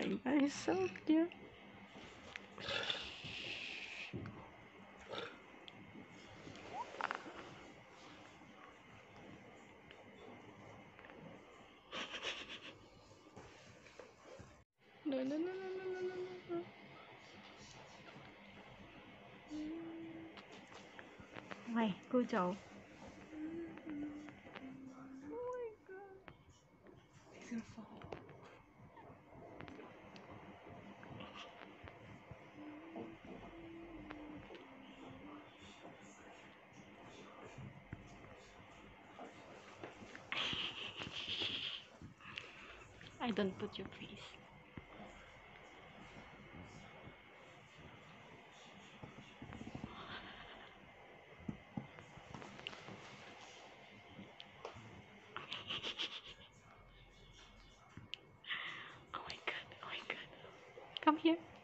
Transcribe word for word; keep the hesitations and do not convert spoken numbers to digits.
my god, he's so cute. No, no, no, no, no, no, no, no. Này, cô chầu. I don't put your face. Oh my god, oh my god. Come here.